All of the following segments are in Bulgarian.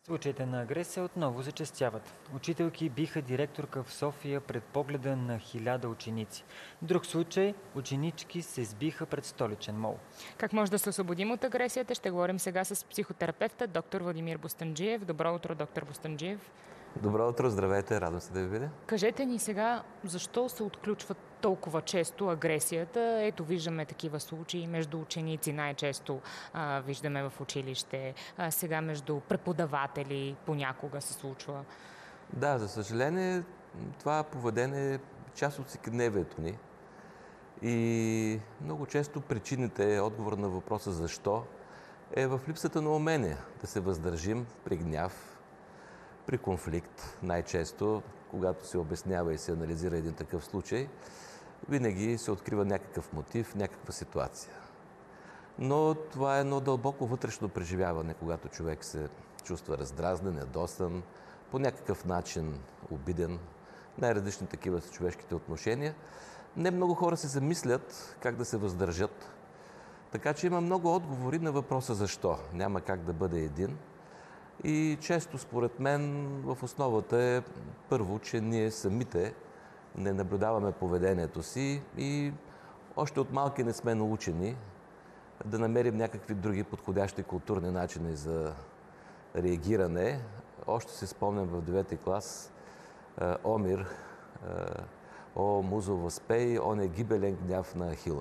Случаите на агресия отново зачестяват. Учителки биха директорка в София пред погледа на 1000 ученици. В друг случай ученички се сбиха пред столичен мол. Как може да се освободим от агресията? Ще говорим сега с психотерапевта доктор Владимир Бостанджиев. Добро утро, доктор Бостанджиев. Добро утро, здравейте, радвам се да ви видя. Кажете ни сега, защо се отключва толкова често агресията? Ето, виждаме такива случаи между ученици, най-често виждаме в училище, сега между преподаватели понякога се случва. Да, за съжаление, това поведение е част от всекидневието ни. И много често причините, отговор на въпроса защо, е в липсата на умения да се въздържим при гняв, при конфликт. Най-често, когато се обяснява и се анализира един такъв случай, винаги се открива някакъв мотив, някаква ситуация. Но това е едно дълбоко вътрешно преживяване, когато човек се чувства раздразнен, недосан, по някакъв начин обиден. Най-различни такива са човешките отношения. Не много хора се замислят как да се въздържат. Така че има много отговори на въпроса защо. Няма как да бъде един. И често, според мен, в основата е първо, че ние самите не наблюдаваме поведението си и още от малки не сме научени да намерим някакви други подходящи културни начини за реагиране. Още се спомням в 9-ти клас Омир, о, музо възпей, он е гибелен гняв на Ахила.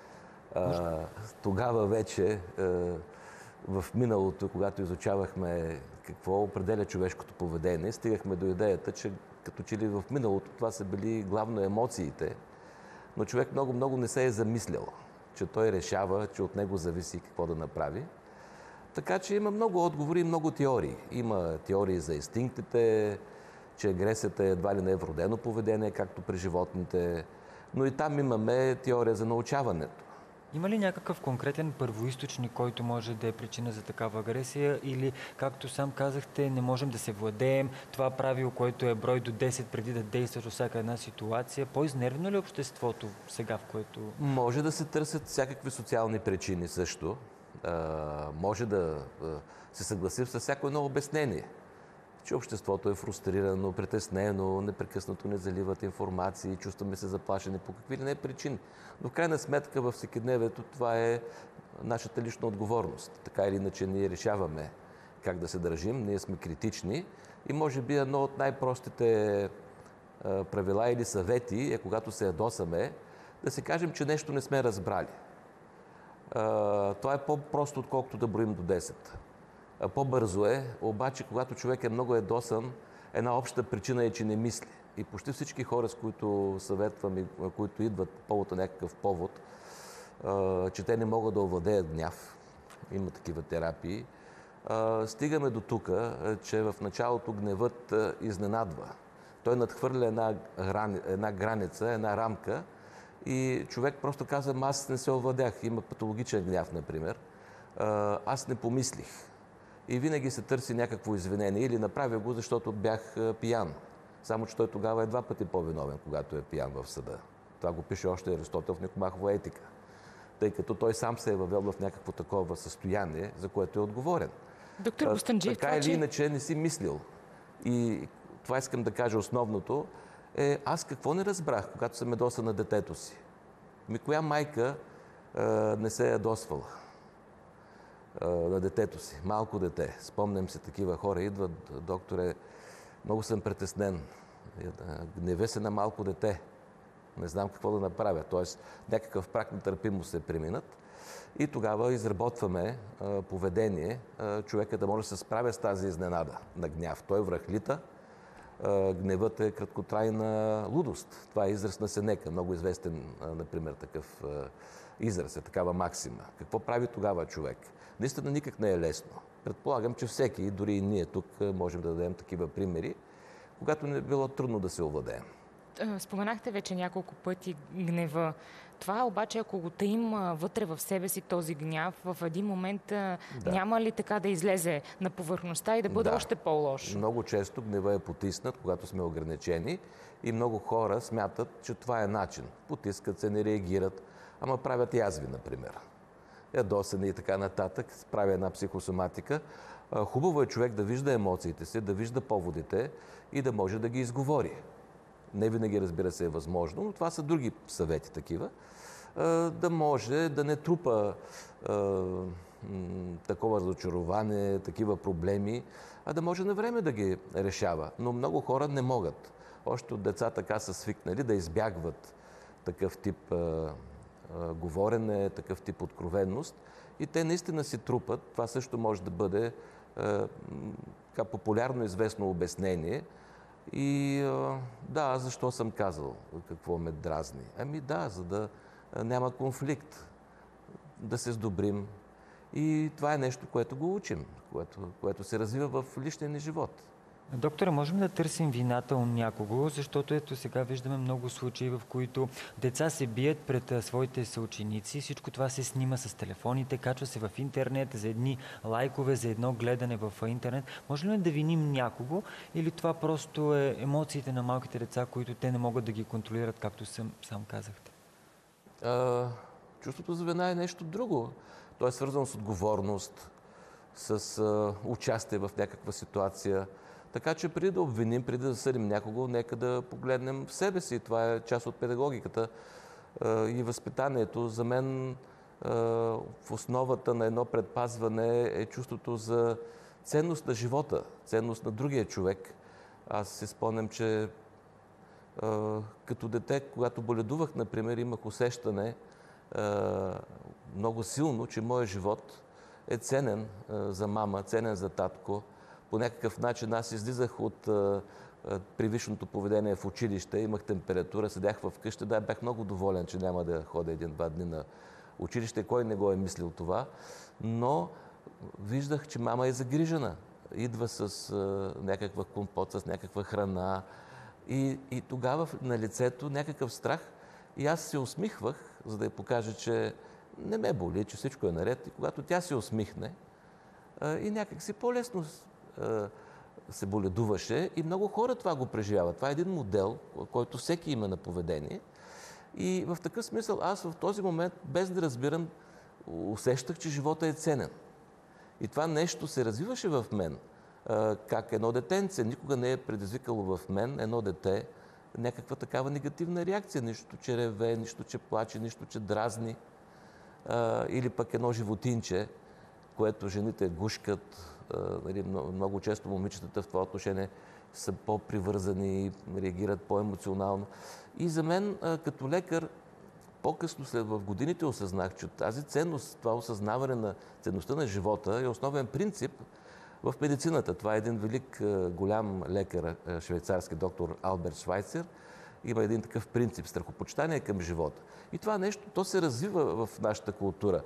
Тогава вече в миналото, когато изучавахме какво определя човешкото поведение, стигахме до идеята, че като че ли в миналото това са били главно емоциите, но човек много не се е замислял, че той решава, че от него зависи какво да направи. Така че има много отговори и много теории. Има теории за инстинктите, че агресията едва ли не е вродено поведение, както при животните, но и там имаме теория за научаването. Има ли някакъв конкретен първоизточник, който може да е причина за такава агресия или, както сам казахте, не можем да се владеем? Това правило, което е брой до 10 преди да действаш във всяка една ситуация, по-изнервено ли е обществото сега, в което... Може да се търсят всякакви социални причини също. Може да се съгласим с всяко едно обяснение, че обществото е фрустрирано, притеснено, непрекъснато не заливат информации, чувстваме се заплашени по какви ли не причини. Но в крайна сметка във всекидневието това е нашата лична отговорност. Така или иначе ние решаваме как да се държим, ние сме критични и може би едно от най-простите правила или съвети е когато се ядосаме, да се кажем, че нещо не сме разбрали. Това е по-просто, отколкото да броим до 10. По-бързо е, обаче когато човек е много ядосан, една обща причина е, че не мисли. И почти всички хора, с които съветвам, които идват по повод на някакъв повод, че те не могат да овладеят гняв, има такива терапии, стигаме до тук, че в началото гневът изненадва. Той надхвърля една граница, една рамка и човек просто казва, аз не се овладях, има патологичен гняв, например. Аз не помислих. И винаги се търси някакво извинение или направя го, защото бях пиян. Само че той тогава е 2 пъти по-виновен, когато е пиян в съда. Това го пише още Аристотел в Никомахова етика. Тъй като той сам се е въвел в някакво такова състояние, за което е отговорен. Доктор Бостанджиев, така или иначе не си мислил. И това искам да кажа основното е аз какво не разбрах, когато съм ядосан на детето си. Коя майка не се е ядосвала на детето си, малко дете. Спомням се, такива хора идват, докторе, много съм притеснен. Гневе се на малко дете. Не знам какво да направя. Тоест, някакъв праг на търпимост се преминат. И тогава изработваме поведение, човека да може да се справя с тази изненада на гняв. Той връхлита. Гневът е краткотрайна лудост. Това е израз на Сенека, много известен, например, такъв израз, е такава максима. Какво прави тогава човек? Наистина никак не е лесно. Предполагам, че всеки, дори и ние тук, можем да дадем такива примери, когато не е било трудно да се овладеем. Споменахте вече няколко пъти гнева. Това обаче, ако го таим вътре в себе си този гняв, в един момент няма ли така да излезе на повърхността и да бъде още по-лошо? Много често гнева е потиснат, когато сме ограничени и много хора смятат, че това е начин. Потискат се, не реагират, ама правят язви, например. Ядосани и така нататък, прави една психосоматика. Хубаво е човек да вижда емоциите си, да вижда поводите и да може да ги изговори. Не винаги, разбира се, е възможно, но това са други съвети такива. Да може да не трупа такова разочарование, такива проблеми, а да може на време да ги решава. Но много хора не могат. Още от деца така са свикнали да избягват такъв тип говорене, такъв тип откровенност. И те наистина си трупат. Това също може да бъде популярно известно обяснение. И да, защо съм казал какво ме дразни? Ами да, за да няма конфликт, да се сдобрим. И това е нещо, което го учим, което се развива в личния ни живот. Доктора, можем да търсим вината у някого, защото ето сега виждаме много случаи, в които деца се бият пред своите съученици, всичко това се снима с телефоните, качва се в интернет за едни лайкове, за едно гледане в интернет. Може ли да виним някого или това просто е емоциите на малките деца, които те не могат да ги контролират, както сам казахте? Чувството за вина е нещо друго. То е свързано с отговорност, с участие в някаква ситуация. Така че преди да обвиним, преди да съдим някого, нека да погледнем в себе си. Това е част от педагогиката и възпитанието. За мен в основата на едно предпазване е чувството за ценност на живота, ценност на другия човек. Аз си спомням, че като дете, когато боледувах, например, имах усещане много силно, че моят живот е ценен за мама, ценен за татко. По някакъв начин аз излизах от привичното поведение в училище, имах температура, седях в къща, да, бях много доволен, че няма да ходя 1-2 дни на училище, кой не го е мислил това, но виждах, че мама е загрижена. Идва с някаква компот, с някаква храна и тогава на лицето някакъв страх и аз се усмихвах, за да я покажа, че не ме боли, че всичко е наред и когато тя се усмихне и някак си по-лесно се боледуваше и много хора това го преживяват. Това е един модел, който всеки има на поведение. И в такъв смисъл аз в този момент, без да разбирам, усещах, че живота е ценен. И това нещо се развиваше в мен. Как едно детенце никога не е предизвикало в мен, едно дете, някаква такава негативна реакция. Нищо, че реве, нищо, че плаче, нищо, че дразни. Или пък едно животинче, което жените гушкат. Много често момичетата в това отношение са по-привързани и реагират по-емоционално. И за мен, като лекар, по-късно след в годините осъзнах, че тази ценност, това осъзнаване на ценността на живота е основен принцип в медицината. Това е един велик, голям лекар, швейцарски доктор Алберт Швайцер. Има един такъв принцип, страхопочитание към живота. И това нещо, то се развива в нашата култура.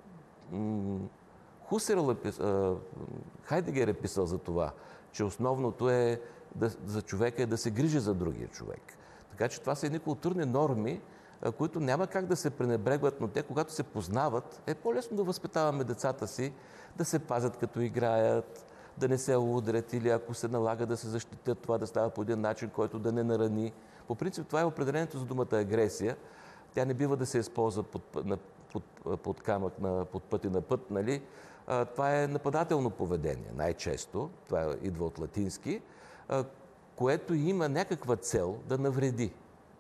Хусерл Хайдегер е писал за това, че основното е за човека е да се грижи за другия човек. Така че това са едни културни норми, които няма как да се пренебрегват, но те, когато се познават, е по-лесно да възпитаваме децата си, да се пазят като играят, да не се удрят или ако се налага да се защитят, това да става по един начин, който да не нарани. По принцип това е определението за думата агресия. Тя не бива да се използва под камък, под път и на път, нали? Това е нападателно поведение, най-често. Това идва от латински, което има някаква цел да навреди.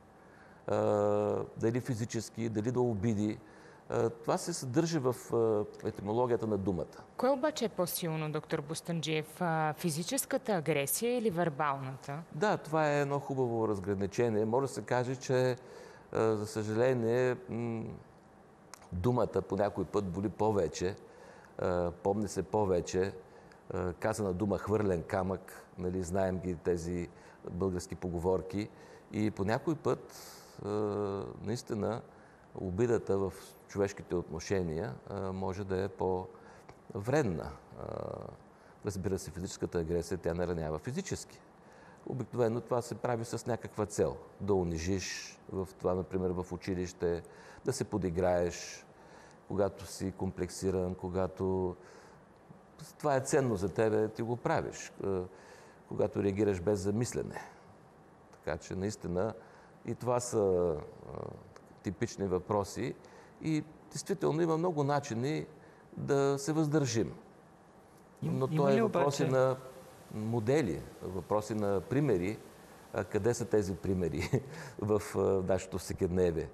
Дали физически, дали да обиди. Това се съдържа в етимологията на думата. Кое обаче е по-силно, доктор Бостанджиев? Физическата агресия или вербалната? Да, това е едно хубаво разграничение. Може да се каже, че за съжаление думата по някой път боли повече, помни се повече. Казана дума хвърлен камък, нали, знаем ги тези български поговорки. И по някой път наистина обидата в човешките отношения може да е по-вредна. Разбира се, физическата агресия тя наранява физически. Обикновено това се прави с някаква цел. Да унижиш в това, например, в училище, да се подиграеш, когато си комплексиран, когато това е ценно за тебе, ти го правиш. Когато реагираш без замислене. Така че наистина и това са типични въпроси и действително има много начини да се въздържим. Но Има то ли е въпроси обаче... на модели, въпроси на примери. Къде са тези примери в нашето всекидневие?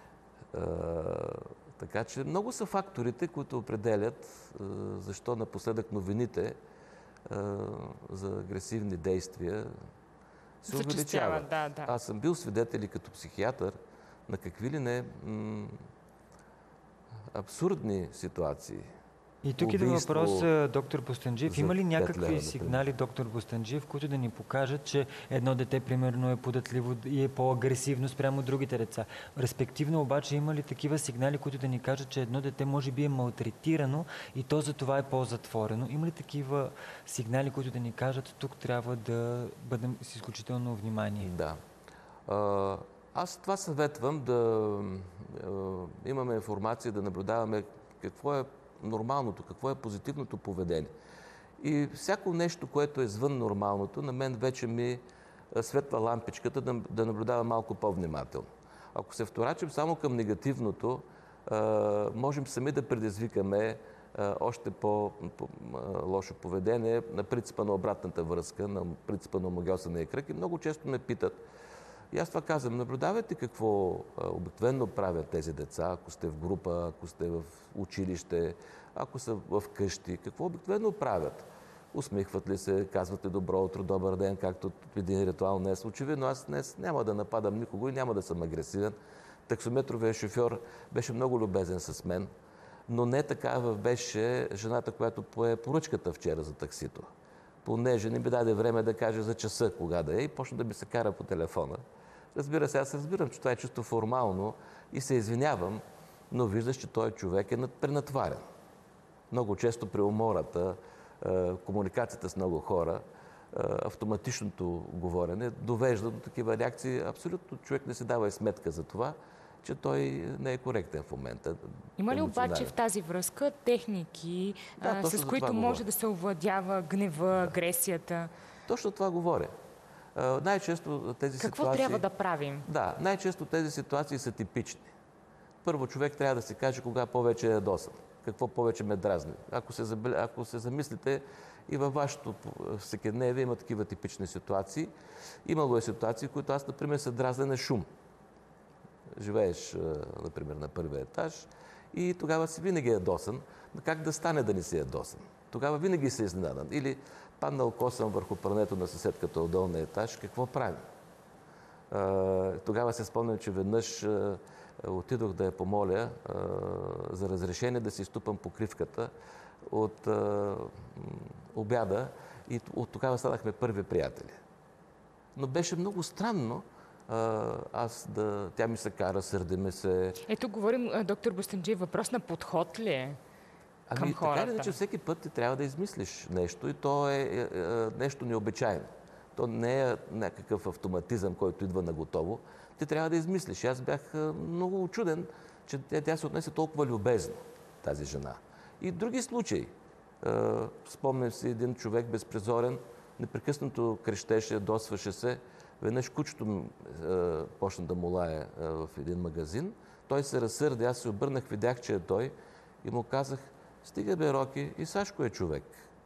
Така че много са факторите, които определят защо напоследък новините за агресивни действия се увеличават. Да, да. Аз съм бил свидетел и като психиатър на какви ли не абсурдни ситуации. И тук идва въпрос, доктор Бостанджиев. Има ли някакви сигнали, доктор Бостанджиев, които да ни покажат, че едно дете, примерно, е податливо и е по-агресивно спрямо другите деца? Респективно обаче, има ли такива сигнали, които да ни кажат, че едно дете може би е малтретирано и то за това е по-затворено? Има ли такива сигнали, които да ни кажат, тук трябва да бъдем с изключително внимание? Да. Аз това съветвам да имаме информация, да наблюдаваме какво е нормалното, какво е позитивното поведение. И всяко нещо, което е извън нормалното, на мен вече ми светва лампичката да наблюдава малко по-внимателно. Ако се вторачим само към негативното, можем сами да предизвикаме още по-лошо поведение на принципа на обратната връзка, на принципа на омагьосания кръг. И много често ме питат, и аз това казвам, наблюдавайте какво обикновено правят тези деца, ако сте в група, ако сте в училище, ако са в къщи, какво обикновено правят? Усмихват ли се, казват ли добро утро, добър ден, както един ритуал днес. Очевидно, аз днес няма да нападам никого и няма да съм агресивен. Таксометровият шофьор беше много любезен с мен, но не такава беше жената, която пое поръчката вчера за таксито. Понеже не ми даде време да каже за часа кога да е и почна да ми се кара по телефона. Разбира се, аз разбирам, че това е чисто формално и се извинявам, но виждаш, че той човек е пренатварен. Много често при умората, комуникацията с много хора, автоматичното говорене довежда до такива реакции. Абсолютно човек не се дава и сметка за това, че той не е коректен в момента. Има ли обаче в тази връзка техники, с които може да се овладява гнева, агресията? Точно това говоря. Най-често тези Какво ситуации... трябва да правим? Да, най-често тези ситуации са типични. Първо, човек трябва да си каже кога повече е ядосан, какво повече ме дразни. Ако се замислите, и във вашето всекидневие има такива типични ситуации. Имало е ситуации, в които аз, например, се дразня на шум. Живееш, например, на първия етаж и тогава си винаги ядосан. Но как да стане да не си ядосан? Тогава винаги се изненадан. Или паднал косъм върху прането на съседката от долния етаж, какво правим? Тогава се спомням, че веднъж отидох да я помоля за разрешение да си изтупам покривката от обяда и от тогава станахме първи приятели. Но беше много странно тя ми се кара, сърдиме се. Ето говорим, доктор Бостанджиев, въпрос на подход ли е към хората? Така ли, че всеки път ти трябва да измислиш нещо и то е нещо необичайно. То не е някакъв автоматизъм, който идва на готово. Ти трябва да измислиш. Аз бях много учуден, че тя се отнесе толкова любезно, тази жена. И други случаи. Спомням си един човек безпризорен, непрекъснато крещеше, досваше се. Веднъж кучето почна да му лае в един магазин. Той се разсърди, аз се обърнах, видях, че е той и му казах, стига бе, Роки, и Сашко е човек.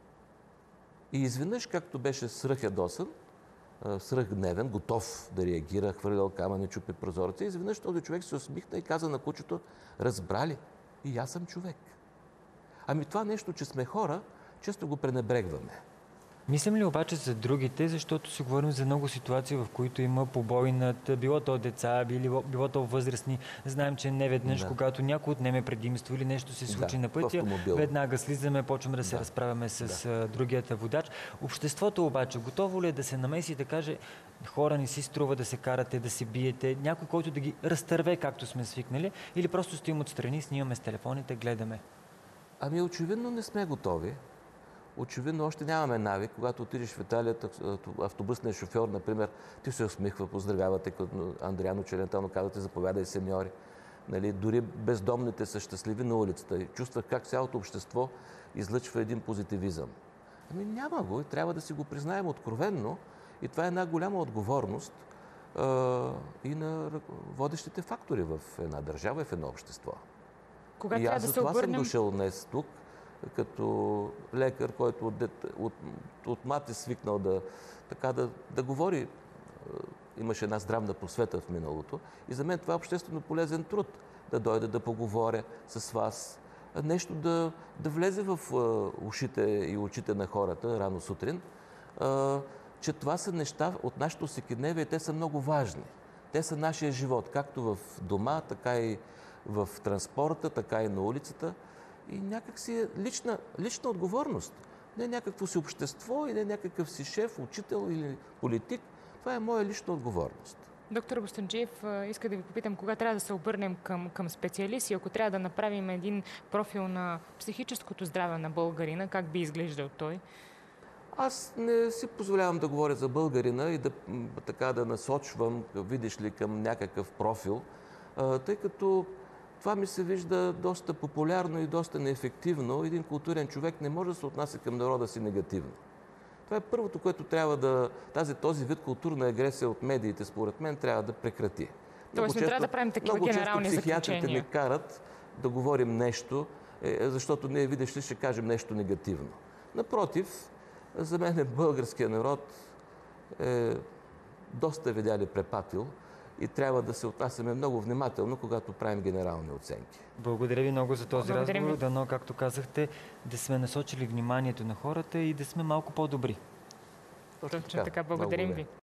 И изведнъж, както беше свръхядосан, свръхгневен, готов да реагира, хвърлял камъни, чупи прозореца, изведнъж този човек се усмихна и каза на кучето, разбрали, и аз съм човек. Ами това нещо, че сме хора, често го пренебрегваме. Мислим ли обаче за другите, защото си говорим за много ситуации, в които има побой над било то деца, било то възрастни. Знаем, че не веднъж, когато някой отнеме предимство или нещо се случи на пътя, веднага слизаме, почваме да се разправяме с другият водач. Обществото обаче готово ли е да се намеси и да каже, хора, не си струва да се карате, да се биете, някой, който да ги разтърве, както сме свикнали, или просто стоим отстрани, снимаме с телефоните, гледаме? Ами очевидно не сме готови. Очевидно още нямаме навик. Когато отидеш в Италия, автобусният шофьор, например, ти се усмихва, поздравявате, като Андриано Челентано казвате, заповядай, сеньори. Нали, дори бездомните са щастливи на улицата. И чувствах как цялото общество излъчва един позитивизъм. Ами няма го и трябва да си го признаем откровенно. И това е една голяма отговорност и на водещите фактори в една държава и в едно общество. Кога и трябва аз да се затова обърнем... съм дошъл днес тук, като лекар, който от мат е свикнал да говори. Имаше една здравна просвета в миналото. И за мен това е обществено полезен труд. Да дойда да поговоря с вас. Нещо да влезе в ушите и очите на хората рано сутрин. Че това са неща от нашето всекидневие. Те са много важни. Те са нашия живот. Както в дома, така и в транспорта, така и на улицата. И някак си е лична отговорност. Не някакво си общество и не някакъв си шеф, учител или политик. Това е моя лична отговорност. Доктор Бостанджиев, иска да ви попитам, кога трябва да се обърнем към специалист и ако трябва да направим един профил на психическото здраве на българина, как би изглеждал той? Аз не си позволявам да говоря за българина и да насочвам, видиш ли, към някакъв профил, тъй като това ми се вижда доста популярно и доста неефективно. Един културен човек не може да се отнася към народа си негативно. Това е първото, което трябва този вид културна агресия от медиите, според мен, трябва да прекрати. Тоест не трябва да правим такива генерални заключения. Много често психиатрите ни карат да говорим нещо, защото ние, видиш ли, ще кажем нещо негативно. Напротив, за мен българския народ е доста видяли препатил и трябва да се отнасяме много внимателно, когато правим генерални оценки. Благодаря ви много за този разговор. Дано, както казахте, да сме насочили вниманието на хората и да сме малко по-добри. Точно така. Благодарим ви.